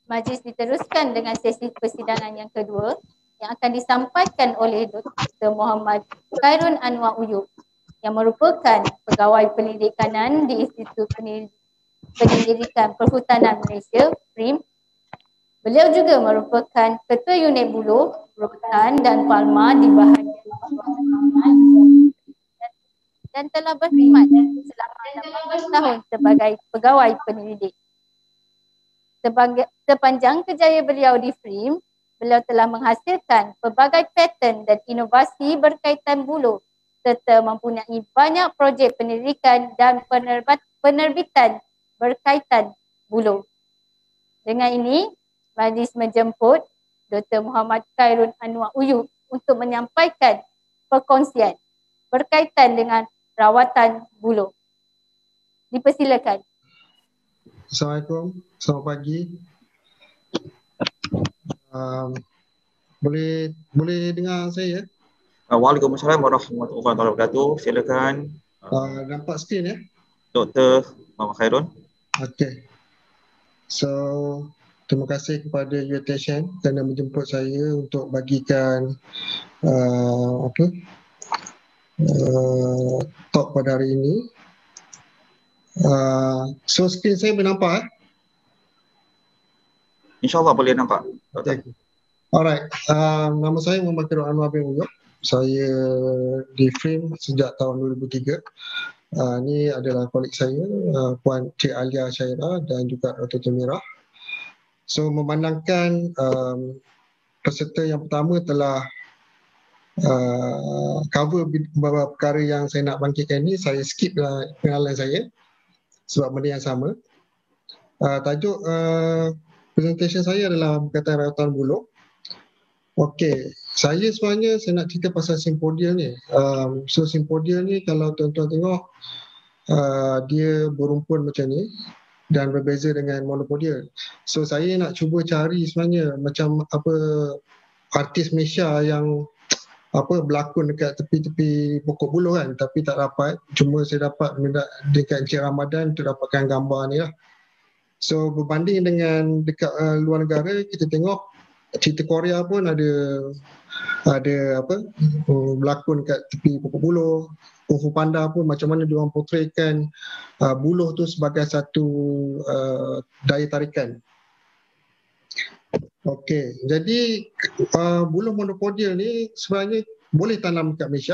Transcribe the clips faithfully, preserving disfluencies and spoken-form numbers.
Majlis diteruskan dengan sesi persidangan yang kedua yang akan disampaikan oleh Doktor Muhammad Khairun Anwar Uyub yang merupakan pegawai pendidikan di Institut Pendidikan Perhutanan Malaysia, P R I M. Beliau juga merupakan Ketua Unit Buluh, Rotan dan Palma di bahagian Pembangunan dan telah berkhidmat selama enam belas tahun sebagai pegawai pendidik. Sebagai, sepanjang kerjaya beliau di P R I M, beliau telah menghasilkan pelbagai paten dan inovasi berkaitan buluh serta mempunyai banyak projek pendidikan dan penerbat, penerbitan berkaitan buluh. Dengan ini, majlis menjemput Doktor Muhammad Khairun Anwar Uyub untuk menyampaikan perkongsian berkaitan dengan rawatan buluh. Dipersilakan. Assalamualaikum, selamat pagi. Um, boleh boleh dengar saya? Waalaikumsalam warahmatullahi wabarakatuh. Silakan. Uh, nampak skrin ya? Doktor Muhammad Khairun. Okey. So, terima kasih kepada U T S N kerana menjemput saya untuk bagikan uh, apa? Uh, talk pada hari ini. Uh, so skrin saya boleh nampak eh? InsyaAllah boleh nampak. Okay. Alright, uh, nama saya Muhammad Khairun Anwar bin Uyub. Saya di P R I M sejak tahun dua ribu tiga. Uh, ini adalah kolik saya, uh, Puan Cik Alia Syairah dan juga Doktor Jamirah. So memandangkan um, peserta yang pertama telah uh, cover beberapa perkara yang saya nak bangkitkan ni, saya skip lah pengenalan saya sebab benda yang sama. Uh, tajuk uh, presentation saya adalah berkaitan rawatan buluh. Okey, saya sebenarnya saya nak cerita pasal simpodium ni. Um, so simpodium ni kalau tuan-tuan tengok uh, dia berumpun macam ni dan berbeza dengan monopodium. So saya nak cuba cari sebenarnya macam apa artis Malaysia yang apa berlakon dekat tepi-tepi pokok buluh kan, tapi tak dapat. Cuma saya dapat dekat Encik Ramadan untuk dapatkan gambar ni lah. So berbanding dengan dekat uh, luar negara, kita tengok cerita Korea pun ada ada apa uh, berlakon kat tepi pokok buluh. Kung Fu Panda pun macam mana diorang portraykan uh, buluh tu sebagai satu uh, daya tarikan. Okey, jadi uh, buluh monopodial ni sebenarnya boleh tanam dekat Malaysia.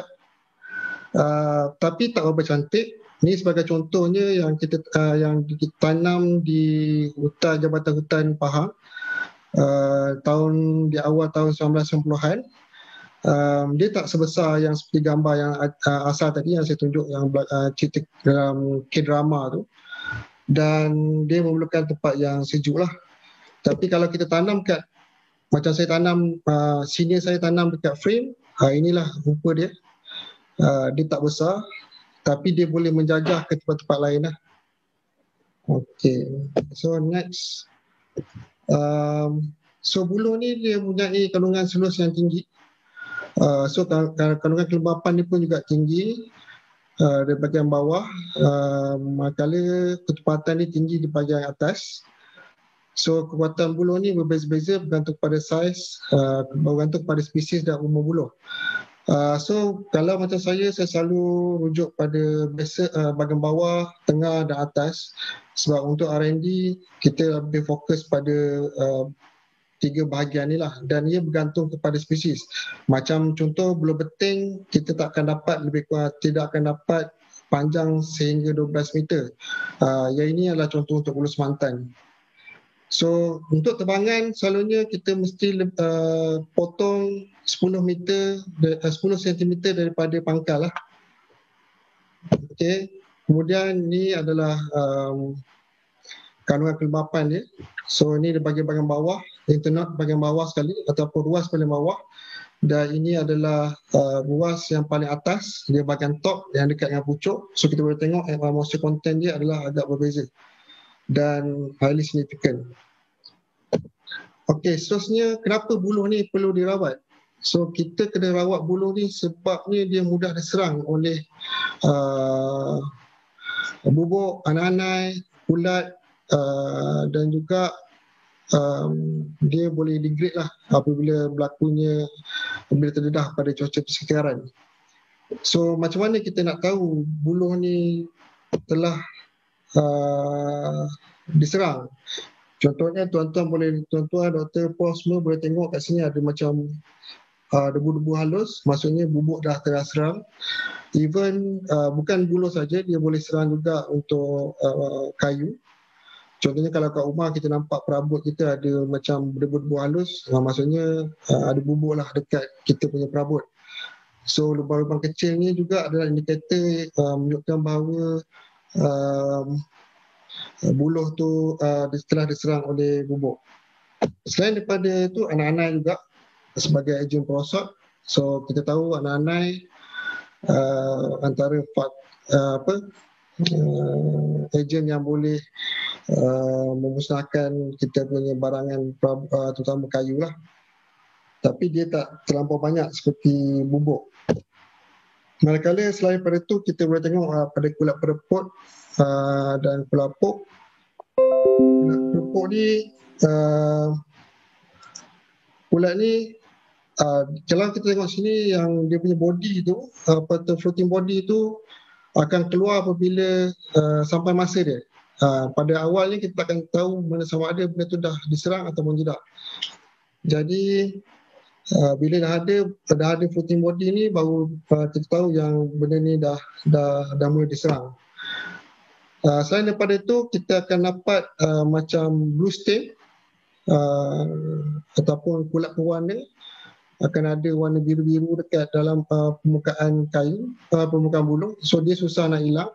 Uh, tapi tak berapa cantik. Ni sebagai contohnya yang kita uh, yang ditanam di hutan Jabatan Hutan Pahang uh, tahun di awal tahun sembilan belas sembilan puluhan. Um, dia tak sebesar yang seperti gambar yang uh, asal tadi yang saya tunjuk yang uh, cerita dalam K-drama tu, dan dia memerlukan tempat yang sejuk lah. Tapi kalau kita tanam kat macam saya tanam, uh, senior saya tanam dekat frame, uh, inilah rupa dia. Uh, dia tak besar tapi dia boleh menjajah ke tempat-tempat lain lah. Okay, so next. Um, so buluh ni dia mempunyai kandungan selus yang tinggi. Uh, so kandungan kelembapan ni pun juga tinggi uh, di bahagian bawah. Uh, manakala ketepatan ni tinggi di bahagian atas. So kekuatan buluh ni berbeza-beza bergantung pada saiz, uh, bergantung pada spesies dan umur buluh. Uh, so kalau macam saya, saya selalu rujuk pada biasa uh, bahagian bawah, tengah dan atas. Sebab untuk R and D kita lebih fokus pada uh, tiga bahagian ni lah, dan ia bergantung kepada spesies. Macam contoh buluh beting, kita tak akan dapat lebih kurang, tidak akan dapat panjang sehingga dua belas meter. Uh, yang ini adalah contoh untuk buluh semantan. So untuk tebangan selalunya kita mesti uh, potong sepuluh meter, uh, sepuluh sentimeter daripada pangkal lah. Okey. Kemudian ni adalah um, kandungan kelembapan dia. So ini di bahagian-bahagian bawah, internal bahagian bawah sekali ataupun ruas paling bawah. Dan ini adalah uh, ruas yang paling atas, dia bahagian top yang dekat dengan pucuk. So kita boleh tengok eh, moisture content dia adalah agak berbeza dan highly significant. Okey, seterusnya kenapa buluh ni perlu dirawat? So kita kena rawat buluh ni sebabnya dia mudah diserang oleh uh, bubuk, anai-anai, ulat uh, dan juga um, dia boleh degrade lah apabila berlakunya, apabila terdedah pada cuaca persekitaran. So macam mana kita nak tahu buluh ni telah uh, diserang? Contohnya tuan-tuan boleh, tuan-tuan, doktor, pos semua boleh tengok kat sini ada macam uh, debu-debu halus, maksudnya bubuk dah terserang. Even uh, bukan buluh saja, dia boleh serang juga untuk uh, kayu. Contohnya kalau kat rumah kita nampak perabot kita ada macam debu-debu halus, uh, maksudnya uh, ada bubuk lah dekat kita punya perabot. So lubang-lubang kecil ni juga adalah indikator uh, menunjukkan bahawa uh, buluh tu uh, telah diserang oleh bubuk. Selain daripada itu, anak-anak juga sebagai ejen perosot. So kita tahu anak-anak uh, antara fat, uh, apa uh, ejen yang boleh uh, memusnahkan kita punya barangan, uh, terutama kayu lah. Tapi dia tak terlampau banyak seperti bubuk. Manakala selain pada itu, kita boleh tengok uh, pada kulat pereput uh, dan pelapuk. Kulat pereput ni, uh, kulat ni, uh, kalau kita tengok sini yang dia punya body tu, uh, apa tu, floating body tu akan keluar apabila uh, sampai masa dia. Uh, pada awalnya kita akan tahu mana sama ada benda tu dah diserang ataupun tidak. Jadi Uh, bila dah ada dah ada floating body ni, baru uh, kita tahu yang benda ni dah dah dah mula diserang. Uh, selain daripada itu, kita akan dapat uh, macam blue stain uh, ataupun kulat pewarna, akan ada warna biru-biru dekat dalam uh, permukaan kayu, uh, permukaan buluh. So dia susah nak hilang.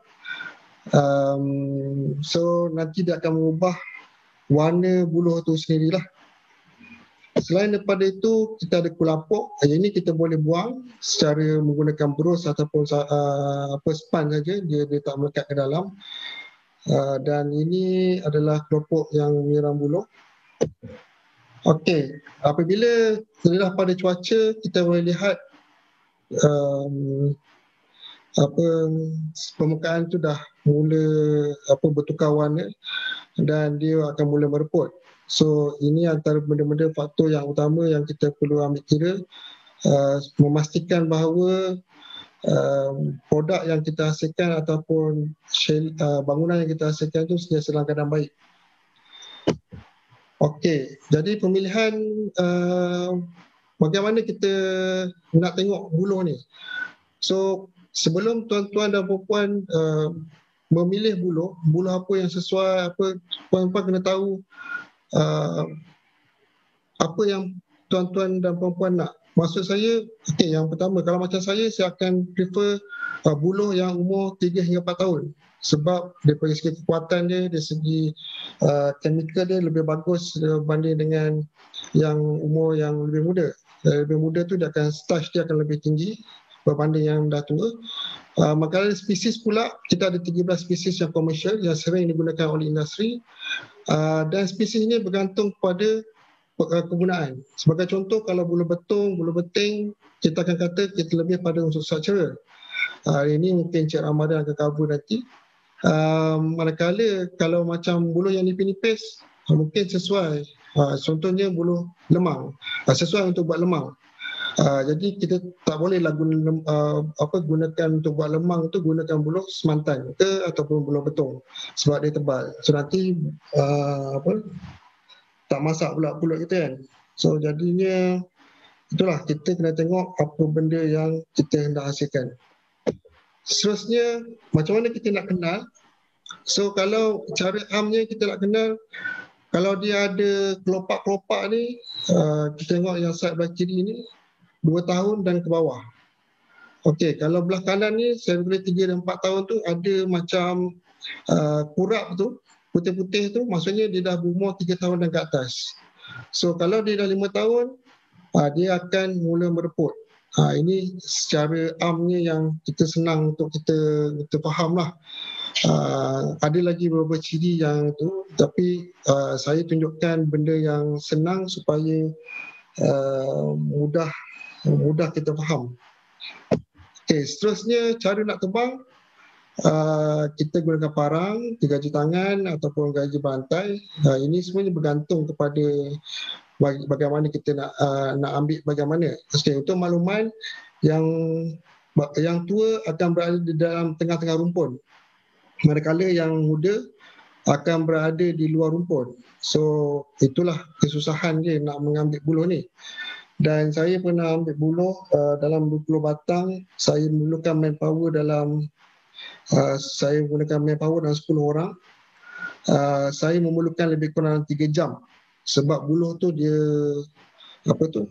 Um, so nanti dia akan mengubah warna buluh tu sendirilah. Selain daripada itu, kita ada kulapuk. Yang ini kita boleh buang secara menggunakan brus ataupun uh, apa span saja, dia dia tak melekat ke dalam. Uh, dan ini adalah kelompok yang menyerang buluh. Okey, apabila terdedah pada cuaca, kita boleh lihat um, apa permukaan tu dah mula apa bertukar warna dan dia akan mula mereput. So ini antara benda-benda faktor yang utama yang kita perlu ambil kira, uh, memastikan bahawa uh, produk yang kita hasilkan ataupun shell, uh, bangunan yang kita hasilkan itu sentiasa dalam keadaan baik. Okey, jadi pemilihan uh, bagaimana kita nak tengok buluh ni. So sebelum tuan-tuan dan puan-puan uh, memilih buluh, buluh apa yang sesuai, apa puan-puan kena tahu Uh, apa yang tuan-tuan dan puan-puan nak. Maksud saya, okay, yang pertama, kalau macam saya, saya akan prefer uh, buluh yang umur tiga hingga empat tahun. Sebab dari segi kekuatan dia, dari segi uh, chemical dia lebih bagus berbanding dengan yang umur yang lebih muda. Uh, lebih muda tu dia akan starch dia akan lebih tinggi berbanding yang dah tua. Uh, maka spesies pula, kita ada tiga belas spesies yang komersial yang sering digunakan oleh industri. Uh, dan spesies ini bergantung kepada uh, kegunaan. Sebagai contoh, kalau buluh betung, buluh beting, kita akan kata kita lebih pada unsur structural. Uh, ini mungkin Cik Ramadan akan cover nanti. Uh, manakala kalau macam buluh yang nipis-nipis, uh, mungkin sesuai. Uh, contohnya buluh lemang, uh, sesuai untuk buat lemang. Uh, jadi kita tak bolehlah guna, uh, apa, gunakan untuk buat lemang tu gunakan buluh semantan ke ataupun buluh betung sebab dia tebal. So nanti uh, apa tak masak pula pulut kita kan. So jadinya itulah, kita kena tengok apa benda yang kita hendak hasilkan. Seterusnya, macam mana kita nak kenal? So kalau cara amnya kita nak kenal, kalau dia ada kelopak-kelopak ni, uh, kita tengok yang side belah kiri ni dua tahun dan ke bawah. Okey, kalau belah kanan ni saya boleh tiga dan empat tahun tu ada macam uh, kurap tu, putih-putih tu, maksudnya dia dah berumur tiga tahun dan ke atas. So kalau dia dah lima tahun, uh, dia akan mula mereput. Uh, ini secara amnya yang kita senang untuk kita, kita faham lah. Uh, ada lagi beberapa ciri yang tu, tapi uh, saya tunjukkan benda yang senang supaya uh, mudah mudah kita faham. Okay, seterusnya cara nak tebang, uh, kita gunakan parang, gaji tangan ataupun gaji bantai. Uh, ini semuanya bergantung kepada baga- bagaimana kita nak uh, nak ambil bagaimana. Okay, untuk makluman, yang yang tua akan berada di dalam tengah-tengah rumpun, manakala yang muda akan berada di luar rumpun. So itulah kesusahan dia nak mengambil buluh ni. Dan saya pernah ambil buluh uh, dalam dua puluh batang. Saya memerlukan manpower dalam uh, saya gunakan manpower dalam sepuluh orang. Uh, saya memerlukan lebih kurang tiga jam sebab buluh tu dia apa tu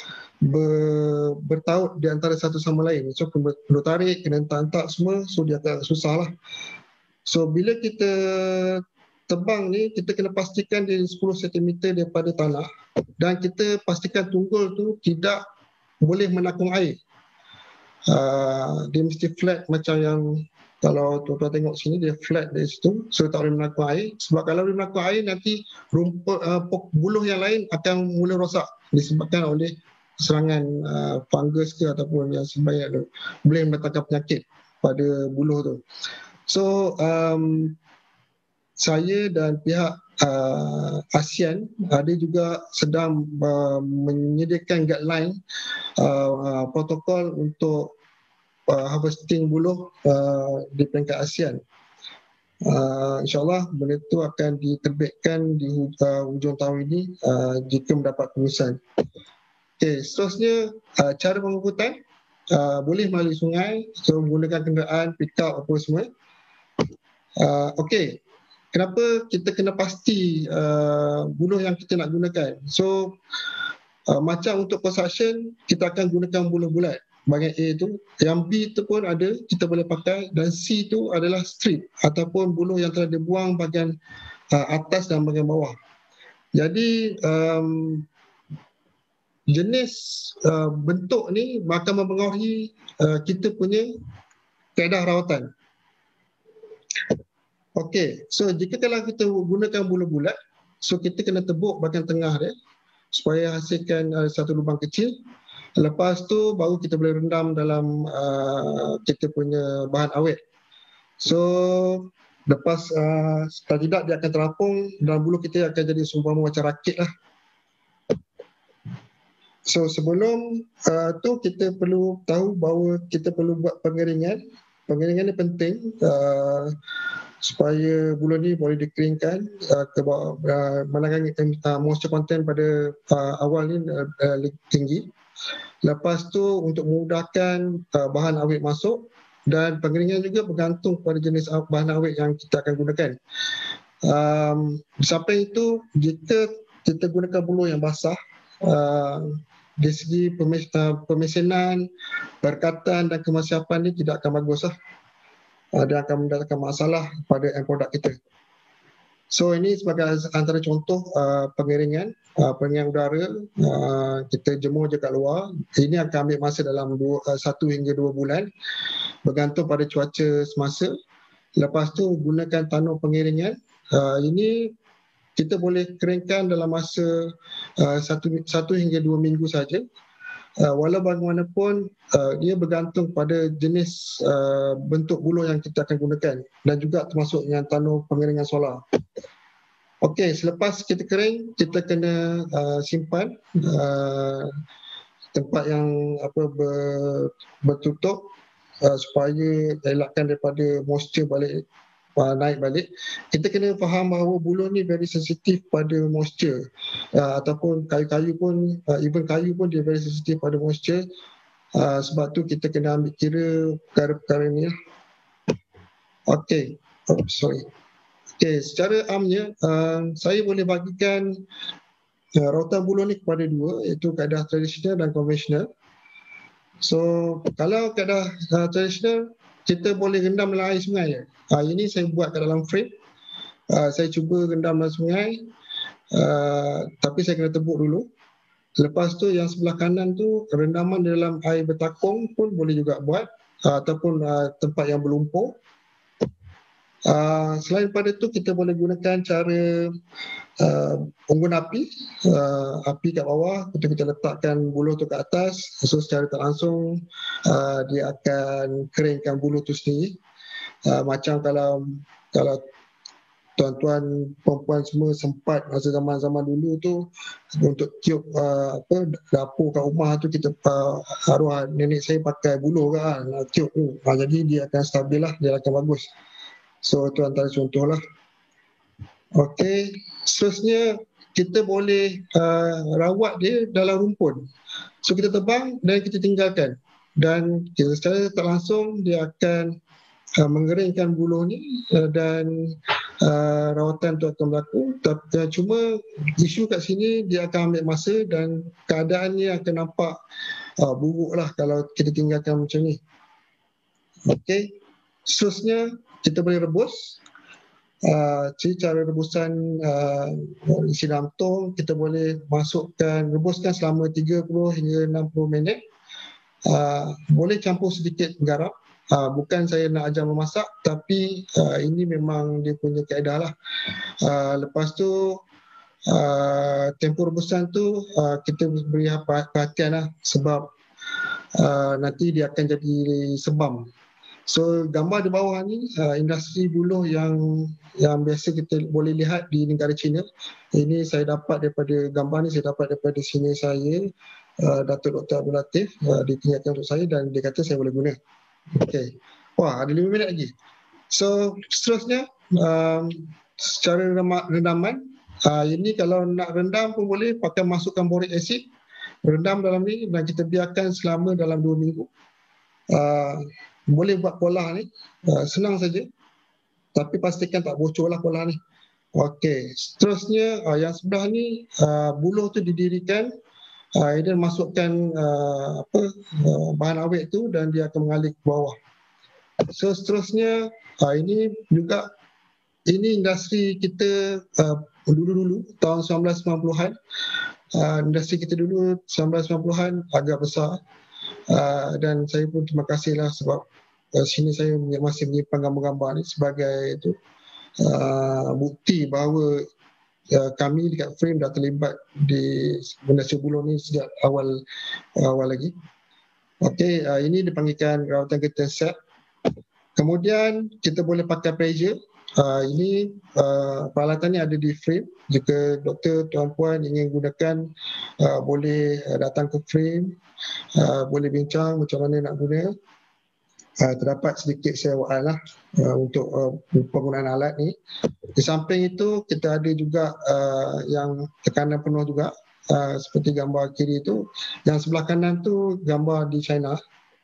ber, bertaut di antara satu sama lain. So kena tarik, kena hentak-hentak semua, so dia agak susah lah. So bila kita tebang ni, kita kena pastikan dia sepuluh sentimeter daripada tanah dan kita pastikan tunggul tu tidak boleh menakung air. Uh, dia mesti flat macam yang kalau tuan-tuan tengok sini, dia flat dari situ, so tak boleh menakung air. Sebab kalau boleh menakung air, nanti rumput, uh, buluh yang lain akan mula rosak disebabkan oleh serangan uh, fungus ke ataupun yang sebagainya, boleh mendatangkan penyakit pada buluh tu. So um, saya dan pihak uh, ASEAN ada juga sedang uh, menyediakan guideline uh, uh, protokol untuk uh, harvesting buluh uh, di peringkat ASEAN. Uh, InsyaAllah benda itu akan diterbitkan di uh, hujung tahun ini uh, jika mendapat pengurusan. Okay, seterusnya uh, cara pengangkutan uh, boleh melalui sungai, so menggunakan kenderaan, pick-up apa semua. Uh, okay. Kenapa kita kena pasti uh, buluh yang kita nak gunakan? So, uh, macam untuk construction, kita akan gunakan buluh bulat. Bahagian A tu. Yang B tu pun ada, kita boleh pakai. Dan C tu adalah strip ataupun buluh yang telah dibuang bahagian uh, atas dan bahagian bawah. Jadi, um, jenis uh, bentuk ni akan mempengaruhi uh, kita punya kaedah rawatan. Okey, so jika kalau kita gunakan buluh bulat, so kita kena tebuk bahagian tengah dia supaya hasilkan uh, satu lubang kecil. Lepas tu baru kita boleh rendam dalam uh, kita punya bahan awet. So lepas uh, kalau tidak dia akan terapung dan buluh kita akan jadi seumpama macam rakit lah. So sebelum uh, tu kita perlu tahu bahawa kita perlu buat pengeringan. Pengeringan ni penting. Uh, supaya buluh ni boleh dikeringkan uh, ke bawah, uh, manakala uh, moisture content pada uh, awal ni uh, uh, tinggi. Lepas tu untuk memudahkan uh, bahan awet masuk, dan pengeringan juga bergantung pada jenis bahan awet yang kita akan gunakan. Um, sampai itu, jika kita gunakan buluh yang basah, uh, dari segi pemes, uh, pemesinan, perkatan dan kemasyafan ni tidak akan bagus lah. Uh, dia akan mendatangkan masalah pada end produk kita. So ini sebagai antara contoh uh, pengeringan, uh, pengeringan udara, uh, kita jemur je kat luar. Ini akan ambil masa dalam dua, uh, satu hingga dua bulan, bergantung pada cuaca semasa. Lepas tu gunakan tanur pengeringan. Uh, ini kita boleh keringkan dalam masa uh, satu, satu hingga dua minggu saja. Uh, walau bagaimanapun uh, dia bergantung pada jenis uh, bentuk buluh yang kita akan gunakan dan juga termasuk yang tanur pengeringan solar. Okey, selepas kita kering, kita kena uh, simpan uh, tempat yang apa ber, bertutup uh, supaya elakkan daripada moisture balik uh, naik balik. Kita kena faham bahawa buluh ni very sensitif pada moisture, uh, ataupun kayu-kayu pun, uh, even kayu pun dia very sensitif pada moisture. Uh, sebab tu kita kena ambil kira perkara-perkara ni. Okey, oh, sorry. Okey, secara amnya uh, saya boleh bagikan uh, rawatan buluh ni kepada dua, iaitu kaedah tradisional dan konvensional. So kalau kaedah uh, tradisional, kita boleh rendam dalam air sungai je. Uh, ini saya buat kat dalam frame. Uh, saya cuba rendam dalam sungai, uh, tapi saya kena tebuk dulu. Lepas tu yang sebelah kanan tu, rendaman dalam air bertakung pun boleh juga buat, uh, ataupun uh, tempat yang berlumpur. Uh, selain pada tu, kita boleh gunakan cara uh, unggun api, uh, api kat bawah, kita kita letakkan buluh tu kat atas, so secara tak langsung uh, dia akan keringkan buluh tu sendiri. Uh, macam kalau kalau tuan-tuan perempuan semua sempat masa zaman-zaman dulu tu untuk tiup uh, apa dapur kat rumah tu, kita uh, arwah nenek saya pakai buluh kan uh, tiup tu. Uh, jadi dia akan stabil lah, dia akan bagus. So tu antara contoh lah. Okey, seterusnya kita boleh uh, rawat dia dalam rumpun. So kita tebang dan kita tinggalkan, dan kita secara tak langsung dia akan uh, mengeringkan buluh ni uh, dan uh, rawatan tu akan berlaku. Tapi uh, cuma isu kat sini dia akan ambil masa dan keadaannya akan nampak uh, buruk lah kalau kita tinggalkan macam ni. Okey, seterusnya kita boleh rebus. Uh, jadi cara rebusan uh, isi dalam tong, kita boleh masukkan, rebuskan selama tiga puluh hingga enam puluh minit. Uh, boleh campur sedikit garam. Uh, bukan saya nak ajar memasak, tapi uh, ini memang dia punya kaedah lah. Uh, lepas tu uh, tempoh rebusan tu uh, kita beri perhatian lah, sebab uh, nanti dia akan jadi sebam. So gambar di bawah ni uh, industri buluh yang yang biasa kita boleh lihat di negara China. Ini saya dapat daripada gambar ni, saya dapat daripada senior saya, uh, Datuk Doktor Abdul Latif, uh, ditinggalkan untuk saya dan dia kata saya boleh guna. Okey. Wah, ada lima minit lagi. So seterusnya um, secara rendaman, uh, ini kalau nak rendam pun boleh pakai masukkan boric acid, rendam dalam ni dan kita biarkan selama dalam dua minggu. Uh, boleh buat pola ni, uh, senang saja, tapi pastikan tak bocor lah pola ni. Okey, seterusnya uh, yang sebelah ni uh, buluh tu didirikan, uh, dia masukkan uh, apa uh, bahan awet tu dan dia akan mengalir ke bawah. So seterusnya uh, ini juga, ini industri kita uh, dulu-dulu tahun sembilan belas sembilan puluhan. Uh, industri kita dulu sembilan belas sembilan puluhan agak besar. Uh, dan saya pun terima kasih lah sebab uh, sini saya masih menyimpan gambar-gambar ni sebagai itu uh, bukti bahawa uh, kami dekat Frame dah terlibat di industri buluh ni sejak awal awal lagi. Okey, uh, ini dipanggilkan rawatan curtain set. Kemudian kita boleh pakai pressure. Uh, ini uh, peralatan ni ada di Frame. Jika doktor tuan-puan ingin gunakan, uh, boleh uh, datang ke Frame, uh, boleh bincang macam mana nak guna. Uh, terdapat sedikit sewaan lah uh, untuk uh, penggunaan alat ni. Di samping itu kita ada juga uh, yang tekanan penuh juga, uh, seperti gambar kiri itu. Yang sebelah kanan tu gambar di China.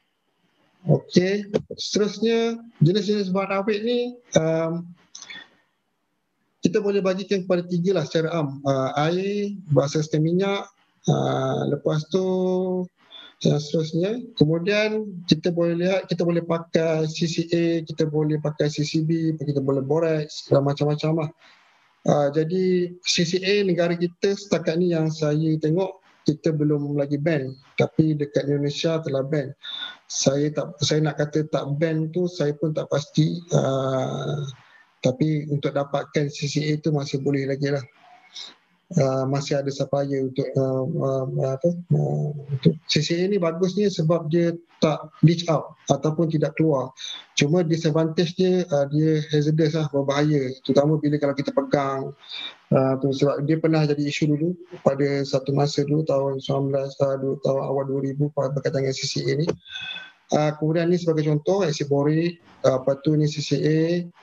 Okey, seterusnya jenis-jenis bahan awet ni um, kita boleh bagikan kepada tiga lah secara am. Uh, air, berasaskan minyak, uh, lepas tu yang seterusnya. Kemudian kita boleh lihat, kita boleh pakai C C A, kita boleh pakai C C B, kita boleh borax dan macam-macam lah. Uh, jadi C C A negara kita setakat ni yang saya tengok kita belum lagi ban, tapi dekat Indonesia telah ban. Saya tak, saya nak kata tak ban tu saya pun tak pasti, uh, tapi untuk dapatkan C C A tu masih boleh lagi lah. Uh, masih ada supplier untuk uh, uh, apa uh, untuk C C A ni. Bagusnya sebab dia tak leach out ataupun tidak keluar. Cuma disadvantage dia, uh, dia hazardous lah, berbahaya, terutama bila kalau kita pegang. Uh, tu sebab dia pernah jadi isu dulu pada satu masa dulu tahun sembilan belas uh, dulu, tahun awal dua ribu berkaitan dengan C C A ni. Uh, kemudian ni sebagai contoh acid boric, uh, lepas tu ni C C A.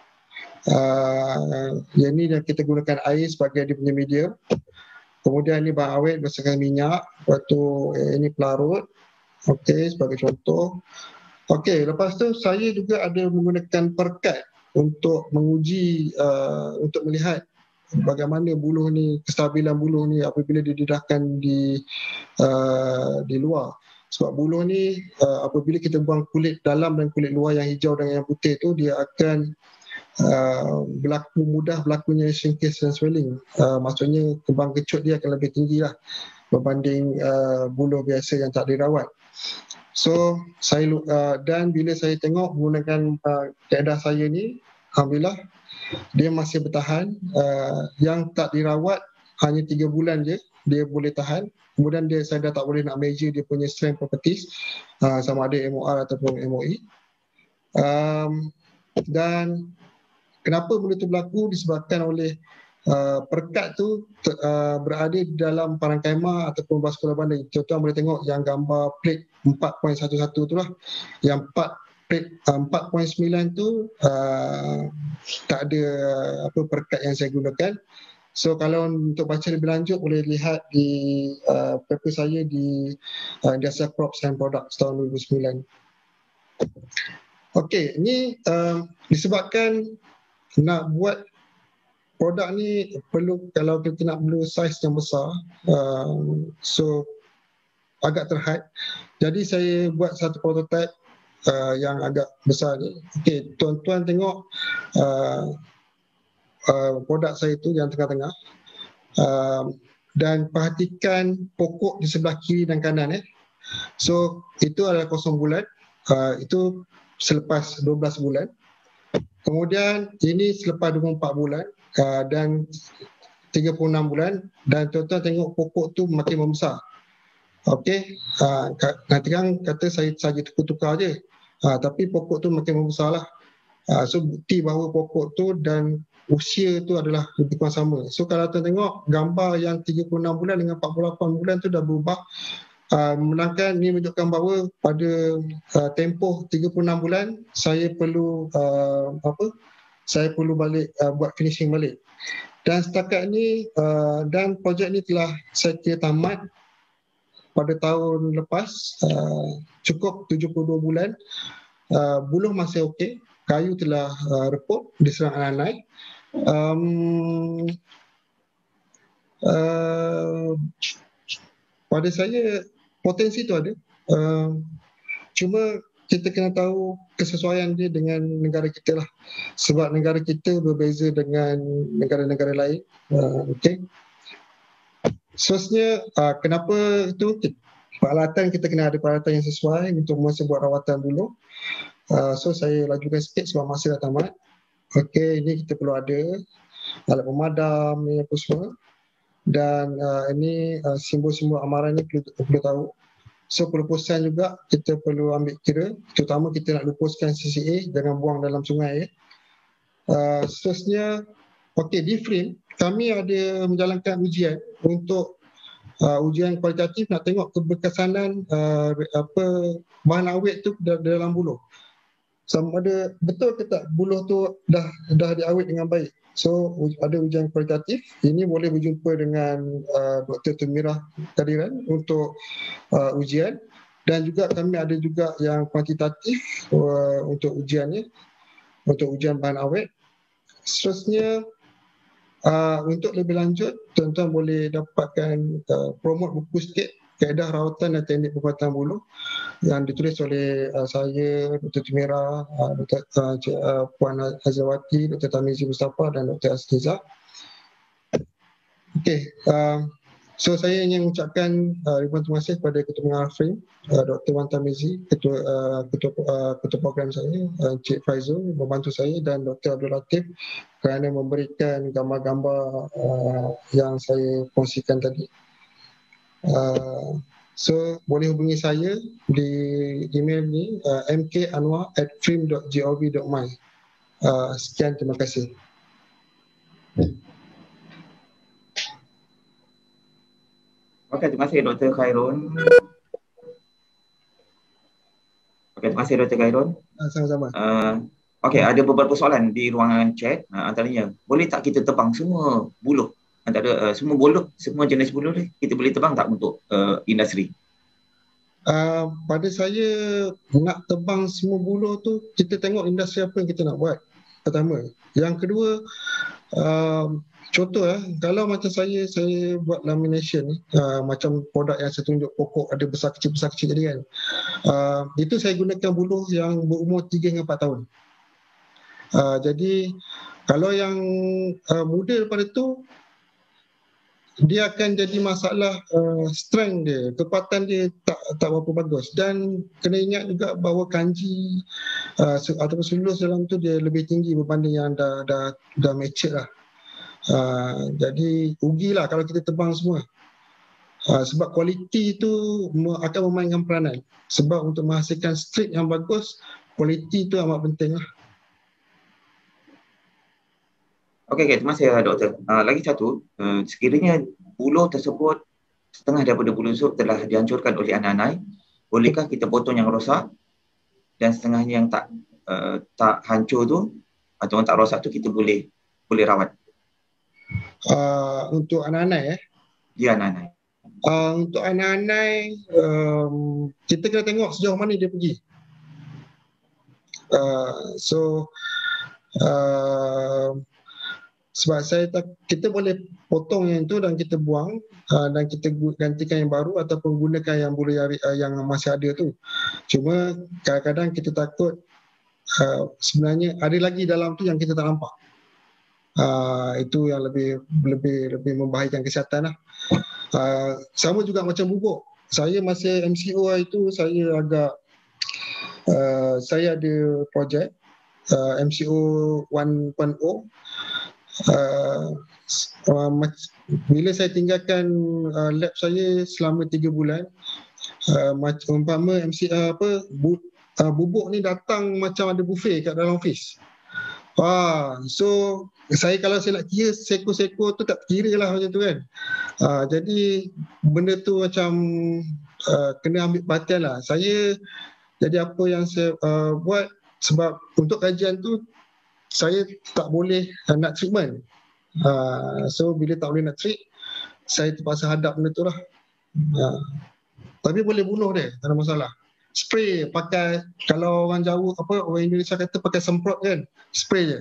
Uh, yang ni kita gunakan air sebagai dia punya medium. Kemudian ni bahan awet berdasarkan minyak. Lepas tu eh, ini pelarut. Okey, sebagai contoh. Okey, lepas tu saya juga ada menggunakan perkat untuk menguji, uh, untuk melihat bagaimana buluh ni, kestabilan buluh ni apabila didedahkan di uh, di luar. Sebab buluh ni uh, apabila kita buang kulit dalam dan kulit luar yang hijau dan yang putih tu, dia akan Uh, berlaku mudah berlakunya shrinkage dan swelling. Uh, maksudnya kembang kecut dia akan lebih tinggi lah berbanding uh, buluh biasa yang tak dirawat. So saya uh, dan bila saya tengok menggunakan uh, kaedah saya ni, alhamdulillah dia masih bertahan. Uh, yang tak dirawat hanya tiga bulan je dia boleh tahan. Kemudian dia, saya dah tak boleh nak measure dia punya strength properties, uh, sama ada M O R ataupun M O E. Um, Dan kenapa benda itu berlaku disebabkan oleh uh, perekat tu uh, berada di dalam parang kemah ataupun baskular bandar. Contoh boleh tengok yang gambar plate empat titik satu satu tu lah. Yang empat plate uh, empat titik sembilan tu uh, tak ada uh, apa perekat yang saya gunakan. So kalau untuk baca lebih lanjut boleh lihat di uh, paper saya di uh, Industrial Crops and Products tahun dua ribu sembilan. Okey, ini uh, disebabkan nak buat produk ni perlu, kalau kita nak perlu saiz yang besar, uh, so agak terhad. Jadi saya buat satu prototype uh, yang agak besar ni. Okey, tuan-tuan tengok uh, uh, produk saya tu yang tengah-tengah. Uh, dan perhatikan pokok di sebelah kiri dan kanan. Eh. So itu adalah kosong bulat. Uh, itu selepas dua belas bulan. Kemudian ini selepas dua puluh empat bulan uh, dan tiga puluh enam bulan, dan tuan-tuan tengok pokok tu makin membesar. Okey, uh, nanti kan kata saya saja tukar-tukar je, uh, tapi pokok tu makin membesar lah. Uh, so bukti bahawa pokok tu dan usia tu adalah lebih kurang sama. So kalau tuan tengok gambar yang tiga puluh enam bulan dengan empat puluh lapan bulan tu dah berubah. Uh, menangkan ini menunjukkan bahawa pada uh, tempoh tiga puluh enam bulan saya perlu uh, apa saya perlu balik uh, buat finishing balik, dan setakat ni uh, dan projek ni telah saya kira tamat pada tahun lepas. Uh, cukup tujuh puluh dua bulan, uh, buluh masih okey, kayu telah uh, reput diserang anai. um, uh, pada saya potensi tu ada, uh, cuma kita kena tahu kesesuaian dia dengan negara kita lah, sebab negara kita berbeza dengan negara-negara lain. Uh, okay. Seterusnya, uh, kenapa itu peralatan, kita kena ada peralatan yang sesuai untuk masa buat rawatan buluh. Uh, so saya lajukan sikit sebab masa dah tamat. Okey, ini kita perlu ada alat pemadam ni apa semua. Dan uh, ini uh, simbol-simbol amaran ni perlu, perlu tahu. So pelupusan juga kita perlu ambil kira, terutama kita nak lupuskan C C A, jangan buang dalam sungai. Uh, seterusnya, okey, di frame kami ada menjalankan ujian untuk uh, ujian kualitatif, nak tengok keberkesanan uh, apa bahan awet tu dalam buluh. Sama ada betul ke tak buluh tu dah dah diawet dengan baik. So ada ujian kualitatif, ini boleh berjumpa dengan uh, Doktor Tumirah Kadiran untuk uh, ujian, dan juga kami ada juga yang kuantitatif uh, untuk ujiannya, untuk ujian bahan awet. Seterusnya, uh, untuk lebih lanjut tuan-tuan boleh dapatkan uh, promote buku sikit, kaedah rawatan dan teknik pembuatan buluh yang ditulis oleh uh, saya, Doktor Tumirah, uh, Doktor uh, uh, Puan Azrawati, Doktor Tamizi Mustafa dan Doktor Astiza. Okey, uh, so saya ingin mengucapkan uh, ribuan terima kasih kepada Ketua Pengarah Frame, uh, Doktor Wan Tamizi, Ketua uh, Ketua, uh, Ketua Program saya, uh, Cik Faizul membantu saya, dan Doktor Abdul Latif kerana memberikan gambar-gambar uh, yang saya kongsikan tadi. Uh, so boleh hubungi saya di email ni uh, m k anwar at frame dot gov dot my. Uh, sekian, terima kasih. Okey, terima kasih Doktor Khairun. Okey, terima kasih Doktor Khairun. Uh, sama-sama. Uh, Okey, ada beberapa soalan di ruangan chat. Uh, antaranya, boleh tak kita tebang semua buluh? Antara uh, semua buluh, semua jenis buluh ni kita boleh tebang tak untuk uh, industri? Uh, pada saya, nak tebang semua buluh tu, kita tengok industri apa yang kita nak buat, pertama. Yang kedua, uh, contoh lah, kalau macam saya, saya buat lamination ni, uh, macam produk yang saya tunjuk pokok ada besar kecil, besar kecil tadi kan. Uh, itu saya gunakan buluh yang berumur tiga hingga empat tahun. Uh, jadi, kalau yang uh, muda daripada tu, dia akan jadi masalah uh, strength dia, kekuatan dia tak tak berapa bagus. Dan kena ingat juga bahawa kanji uh, ataupun sulus dalam tu dia lebih tinggi berbanding yang dah dah dah mature lah. Uh, jadi rugilah kalau kita tebang semua. Uh, sebab kualiti tu akan memainkan peranan. Sebab untuk menghasilkan strip yang bagus, kualiti tu amat penting lah. Okey, okay, terima kasih doktor. Uh, lagi satu, uh, sekiranya buluh tersebut, setengah daripada buluh tersebut telah dihancurkan oleh anak-anak, bolehkah kita potong yang rosak dan setengahnya yang tak uh, tak hancur tu atau yang tak rosak tu kita boleh boleh rawat? Uh, untuk anak-anak eh? Ya, anak-anak. Uh, untuk anak-anak, um, kita kena tengok sejauh mana dia pergi. Uh, so, uh, sebab saya tak, kita boleh potong yang tu dan kita buang uh, dan kita gantikan yang baru ataupun gunakan yang boleh uh, yang masih ada tu. Cuma kadang-kadang kita takut uh, sebenarnya ada lagi dalam tu yang kita tak nampak. Uh, itu yang lebih lebih lebih membahayakan kesihatan lah. Uh, sama juga macam bubuk. Saya masa M C O itu saya agak uh, saya ada projek uh, M C O one point oh. Uh, uh, bila saya tinggalkan uh, lab saya selama tiga bulan, uh, macam umpama M C uh, apa bu, uh, bubuk ni datang macam ada buffet kat dalam office. Ah, so saya kalau saya nak kira seko-seko tu tak kira lah macam tu kan. Uh, jadi benda tu macam uh, kena ambil perhatian lah. Saya jadi apa yang saya uh, buat sebab untuk kajian tu saya tak boleh uh, nak treatment. Uh, so bila tak boleh nak treat, saya terpaksa hadap benda tu lah. Uh, tapi boleh bunuh dia, tak ada masalah. Spray pakai, kalau orang Jawa apa orang Indonesia kata pakai semprot kan, spray je.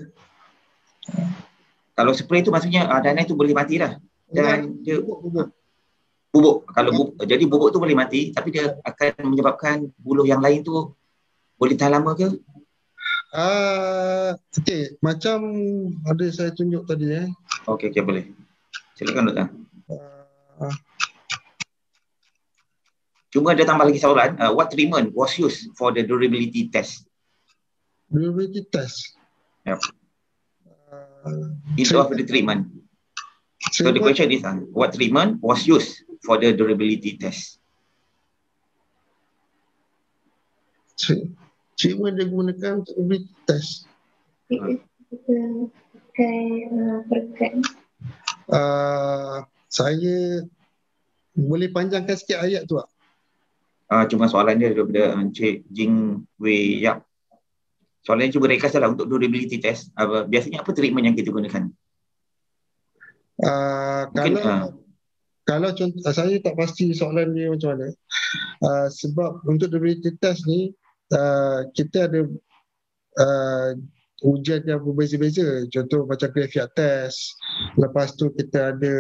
Kalau spray tu maksudnya uh, dana tu boleh mati lah. Dan dia bubuk, bubuk. bubuk. Kalau bubuk, jadi bubuk tu boleh mati, tapi dia akan menyebabkan buluh yang lain tu boleh tahan lama ke? Uh, okay, macam ada saya tunjuk tadi eh. Okey, okey, boleh. Silakan doktor. Uh, Cuma ada tambah lagi soalan, uh, what treatment was used for the durability test? Durability test. Yep. Uh, Into of the treatment. So the question is, uh, what treatment was used for the durability test? Treatment dia gunakan untuk durability test. Pakai perkat. Uh, saya boleh panjangkan sikit ayat tu tak? Uh, cuma soalan dia daripada Encik Jing Wei Yap. Soalan cuba ringkas lah untuk durability test. Uh, biasanya apa treatment yang kita gunakan? Uh, Mungkin, kalau uh, kalau contoh, saya tak pasti soalan dia macam mana. Uh, sebab untuk durability test ni uh, kita ada uh, ujian yang berbeza-beza. Contoh macam Griffith test. Lepas tu kita ada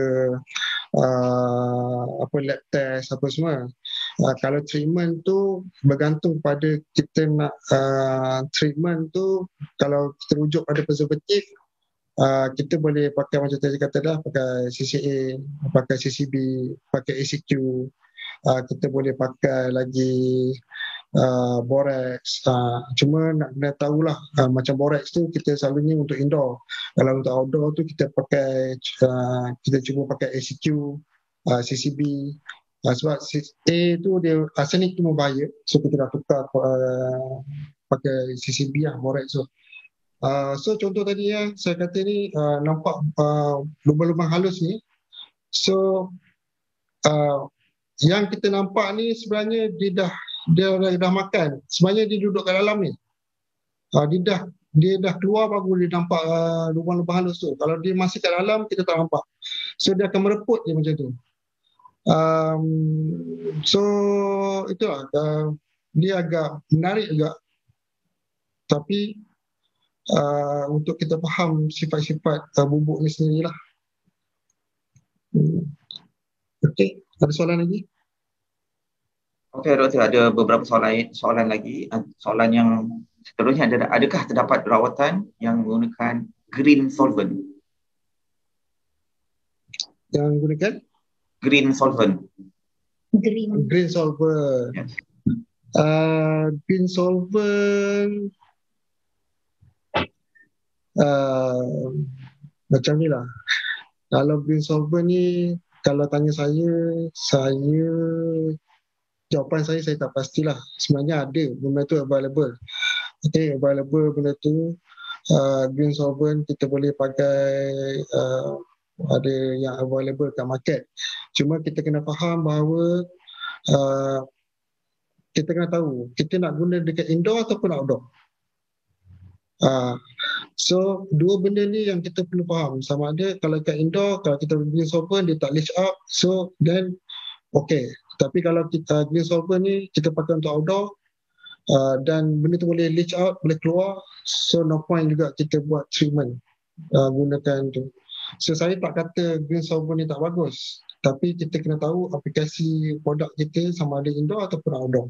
uh, apa lab test apa semua. Uh, kalau treatment tu bergantung pada kita nak uh, treatment tu, kalau kita rujuk pada preservatif, uh, kita boleh pakai macam tadi kata dah, pakai C C A, pakai C C B, pakai A C Q, uh, kita boleh pakai lagi uh, borax. Uh, cuma nak kena tahulah uh, macam borax tu kita selalunya untuk indoor. Kalau untuk outdoor tu kita pakai uh, kita cuba pakai A C Q, uh, C C B. Uh, sebab A tu dia arsenik tu berbahaya, so kita dah tukar uh, pakai C C B lah, borax tu. Uh, so contoh tadi ya, saya kata ni uh, nampak uh, lubang-lubang halus ni. So uh, yang kita nampak ni sebenarnya dia dah dia dah, dah makan. Sebenarnya dia duduk kat dalam ni. Uh, dia dah dia dah keluar baru dia nampak uh, lubang-lubang halus tu. Kalau dia masih kat dalam kita tak nampak. So dia akan mereput je macam tu. Um, so itulah uh, dia agak menarik juga, tapi uh, untuk kita faham sifat-sifat uh, bubuk ni sendirilah. Hmm. Okey, ada soalan lagi? Okey doktor, ada beberapa soalan soalan lagi. Soalan yang seterusnya, ada adakah terdapat rawatan yang menggunakan green solvent? Yang gunakan green solvent. Green. Green solvent. Yes. Uh, green solvent uh, macam ni lah. Kalau green solvent ni, kalau tanya saya, saya jawapan saya saya tak pastilah. Sebenarnya ada benda tu available. Okay, available benda tu. uh, green solvent kita boleh pakai uh, ada yang available kat market. Cuma kita kena faham bahawa uh, kita kena tahu kita nak guna dekat indoor ataupun outdoor. Uh, so dua benda ni yang kita perlu faham, sama ada kalau kat indoor, kalau kita green solvent dia tak leach out, so then okay. Tapi kalau kita green solvent ni kita pakai untuk outdoor uh, dan benda tu boleh leach out, boleh keluar, so no point juga kita buat treatment uh, gunakan tu. So saya tak kata green solvent ni tak bagus, tapi kita kena tahu aplikasi produk kita sama ada indoor ataupun outdoor.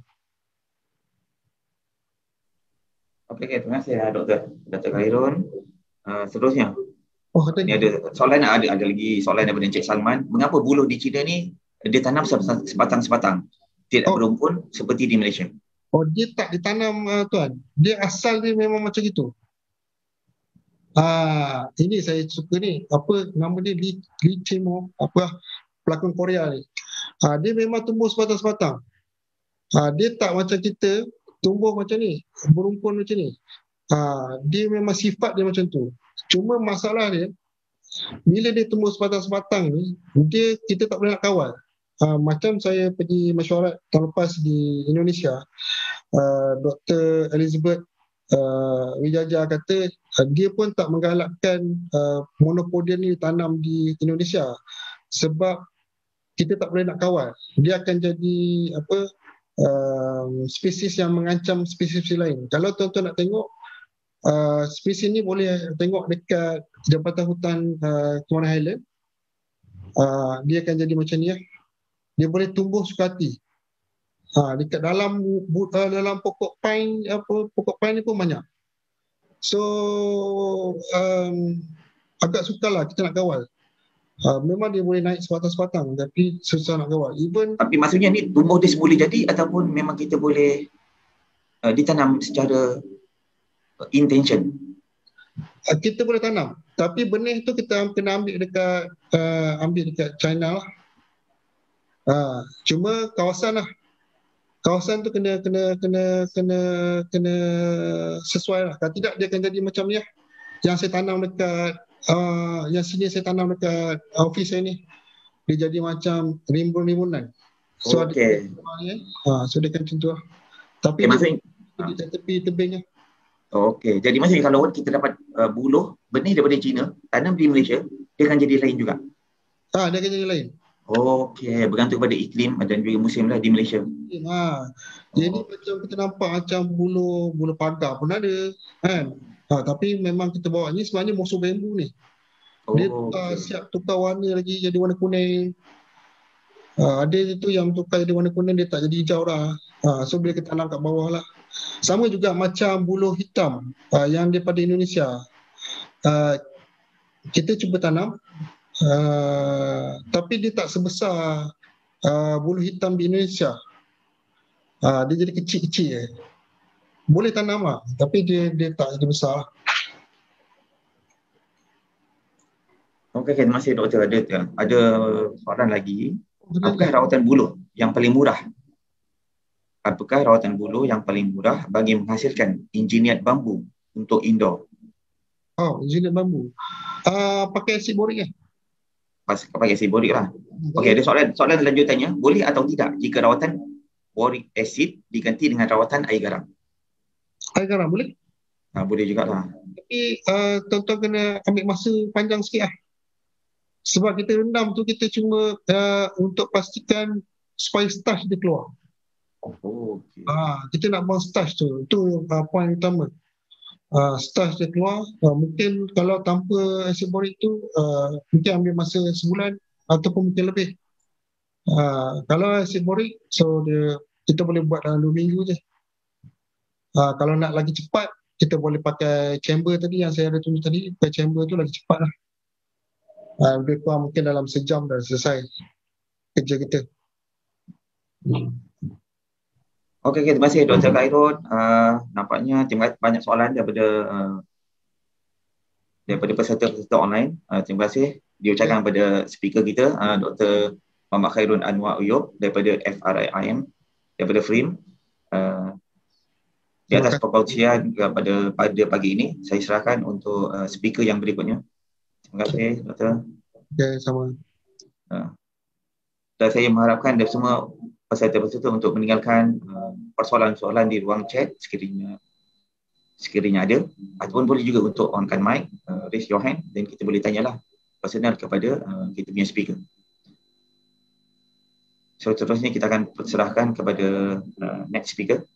Okey, okay, terima kasih Doktor Doktor Khairun. Uh, seterusnya, Oh, ni ada soalan ada ada lagi soalan daripada Encik Salman. Mengapa buluh di China ni dia tanam sebatang-sebatang, tidak Oh. berumpun seperti di Malaysia? Oh, dia tak ditanam uh, tuan. Dia asal dia memang macam itu. Ah, ini saya suka ni. Apa nama dia? Lee, Lee Chimo, apa pelakon Korea ni. Ah, dia memang tumbuh sebatang-sebatang. Ah, dia tak macam kita tumbuh macam ni, berumpun macam ni. Ah, dia memang sifat dia macam tu. Cuma masalah dia bila dia tumbuh sebatang-sebatang ni, dia kita tak boleh nak kawal. Ah, macam saya pergi mesyuarat tahun lepas di Indonesia, uh, Doktor Elizabeth uh, Wijaja kata uh, dia pun tak menggalakkan uh, monopodium ni tanam di Indonesia sebab kita tak boleh nak kawal. Dia akan jadi apa uh, spesies yang mengancam spesies lain. Kalau tuan-tuan nak tengok uh, spesies ni boleh tengok dekat Jabatan Hutan uh, Kuala Highland. Uh, dia akan jadi macam ni ya. Dia boleh tumbuh suka hati. Ha, dekat dalam uh, dalam pokok pine apa pokok pine ni pun banyak. So um, agak sukarlah kita nak kawal. Uh, memang dia boleh naik sebatang-sebatang tapi susah nak kawal. Even Tapi maksudnya ni tumbuh dia boleh jadi ataupun memang kita boleh uh, ditanam secara uh, intention? uh, kita boleh tanam. Tapi benih tu kita kena ambil dekat uh, ambil dekat China lah. Uh, cuma kawasan lah. Kawasan tu kena kena kena kena kena sesuai lah. Kalau tidak dia akan jadi macam ni lah. Yang saya tanam dekat uh, yang sini saya tanam dekat office saya ni. Dia jadi macam rimbun-rimbunan. So Okey. ada ha, so dia kan macam tu lah. Tapi Okay, dia, maksudnya, dia dekat tepi tebingnya. okey. Jadi maksudnya kalau kita dapat uh, buluh benih daripada China, tanam di Malaysia, dia akan jadi lain juga. Ah, ha, dia akan jadi lain. Okey, bergantung pada iklim dan juga musim lah di Malaysia. Ha. Jadi Oh. macam kita nampak macam bulu bulu pagar pun ada kan. Ha, tapi memang kita bawa ni sebenarnya musuh bambu ni. Dia Oh, tukar, okey. siap tukar warna lagi jadi warna kuning. Ha, ada itu yang tukar jadi warna kuning dia tak jadi hijau dah. Ha, so bila kita tanam kat bawah lah. Sama juga macam buluh hitam ha, yang daripada Indonesia. Ha, kita cuba tanam uh, tapi dia tak sebesar uh, buluh hitam di Indonesia. Uh, dia jadi kecil-kecil je. Boleh tanam lah, tapi dia dia tak jadi besar. Okey, okay, terima kasih doktor. Ada ada soalan lagi. Apakah rawatan buluh yang paling murah? Apakah rawatan buluh yang paling murah bagi menghasilkan engineered bambu untuk indoor? Oh, engineered bambu. Uh, pakai asid borik kan? Pas pakai asid borik lah. Okey, ada soalan soalan lanjutannya. Boleh atau tidak jika rawatan boric acid diganti dengan rawatan air garam? Air garam boleh? Ha, boleh jugalah. Tapi uh, tuan-tuan kena ambil masa panjang sikit lah. Sebab kita rendam tu kita cuma uh, untuk pastikan supaya starch dia keluar. Oh, okay. Ah, kita nak buang starch tu. Itu uh, poin utama. Uh, starch dia keluar. Uh, mungkin kalau tanpa asid borik tu uh, mungkin ambil masa sebulan ataupun mungkin lebih. Uh, kalau asid borik, so dia kita boleh buat dalam dua minggu je. Uh, kalau nak lagi cepat, kita boleh pakai chamber tadi yang saya ada tunjuk tadi. Pakai chamber tu lagi cepat lah. Uh, lebih kurang mungkin dalam sejam dah selesai kerja kita. Hmm. Okey, okay, terima kasih Doktor Khairun. Uh, nampaknya terima kasih banyak soalan daripada uh, daripada peserta-peserta online. Uh, terima kasih diucapkan kepada speaker kita, uh, Doktor Muhammad Khairun Anwar Uyub daripada F R I I M, daripada F R I M. Uh, Di atas perkongsian pada pada pagi ini, saya serahkan untuk uh, speaker yang berikutnya. Terima kasih, Doktor. Okay, sama. Uh, dan saya mengharapkan dari semua peserta-peserta untuk meninggalkan uh, persoalan-soalan di ruang chat sekiranya sekiranya ada, ataupun boleh juga untuk onkan mic, uh, raise your hand, dan kita boleh tanyalah personal kepada uh, kita punya speaker. So, seterusnya kita akan serahkan kepada uh, next speaker.